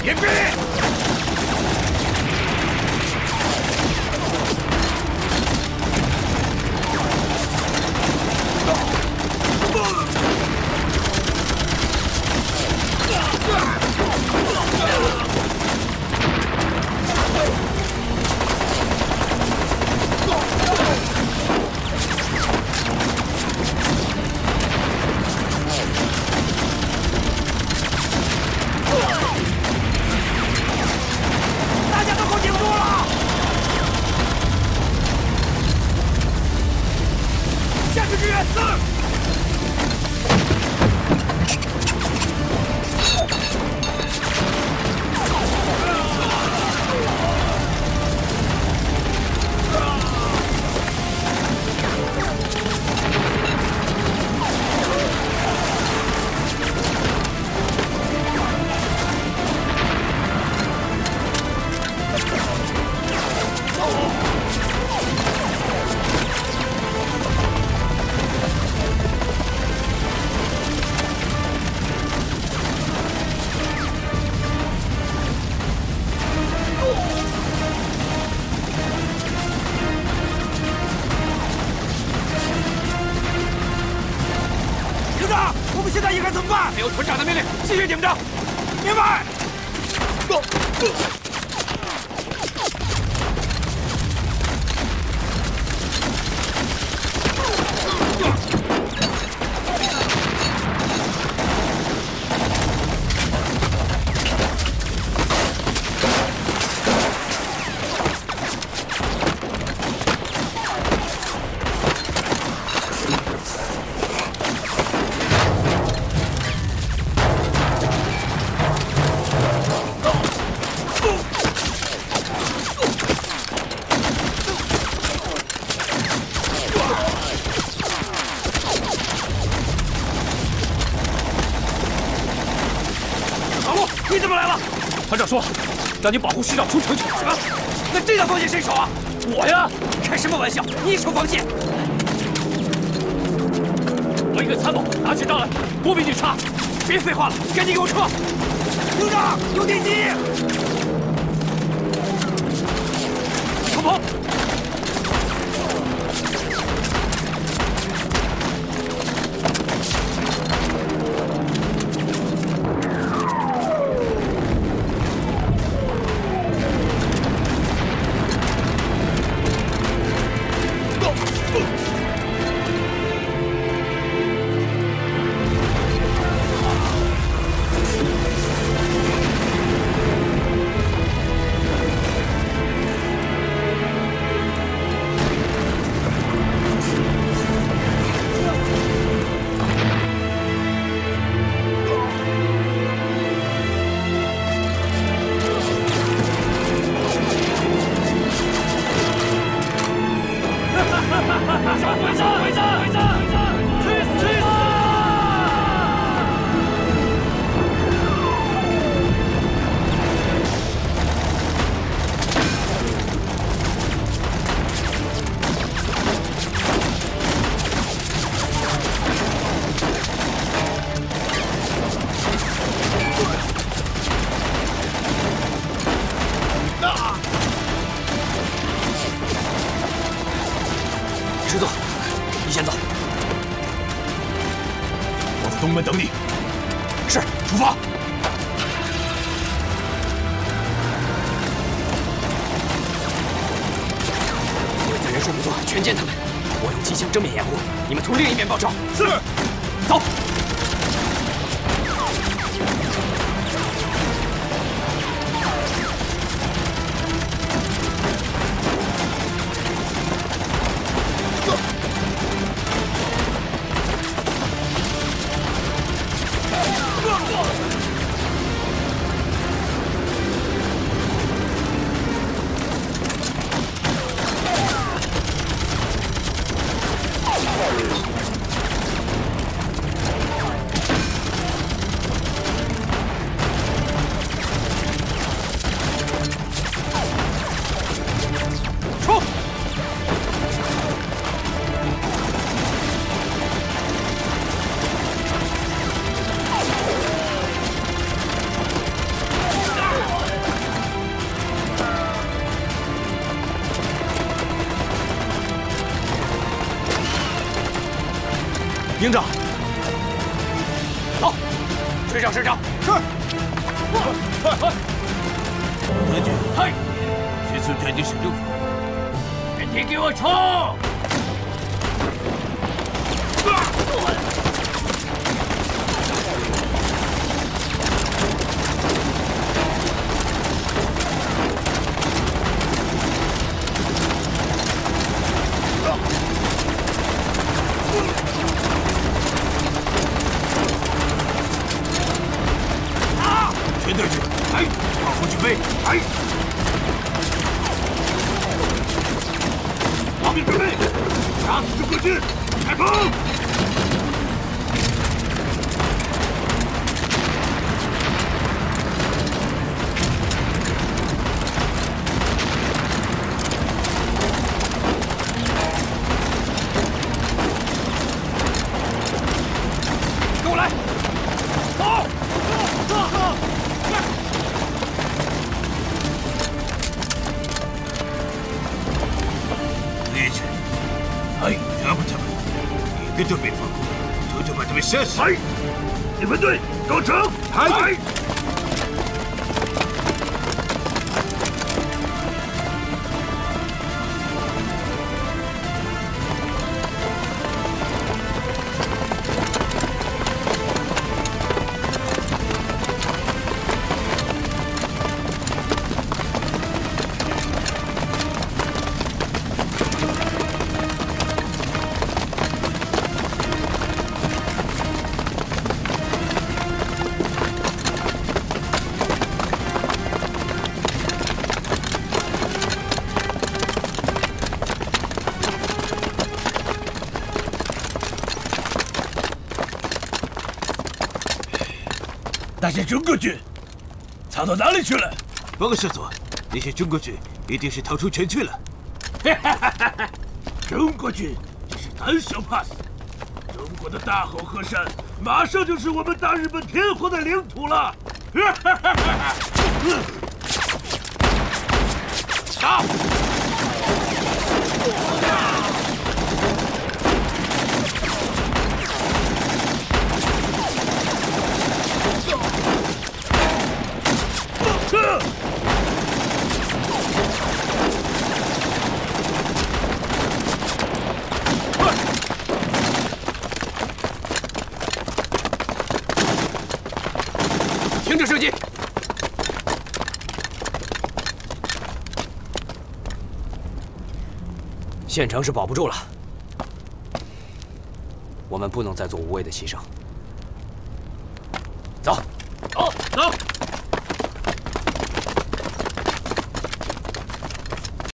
迎兵！没有团长的命令，继续顶着。明白。你怎么来了？团长说，让你保护师长出城去。什么？那这道防线谁守啊？我呀！开什么玩笑？你守防线？我一个参谋，拿起刀来，不必去插。别废话了，赶紧给我撤！营长，有电击！冲锋！ 石头，你先走，我在东门等你。是，出发。鬼子人数不错，全歼他们。我用机枪正面掩护，你们从另一边报仇。是，走。 营长，走，追上师长。是。快！ 德军， 嗨， 迅速转进市政府。 全体给我冲！ 全队军，哎，保护准备，哎，炮兵准备，杀死中国军，开炮！ 跟我来，走！ 烈士，哎，抓捕他们，一个都别放过，偷偷把他们杀死！哎，你们队到场！哎。 那些中国军藏到哪里去了？ 报告少佐，那些中国军一定是逃出城去了。 中国军只是胆小怕死，中国的大好河山马上就是我们大日本天皇的领土了。 打！停止射击！县城是保不住了，我们不能再做无谓的牺牲。走， 走。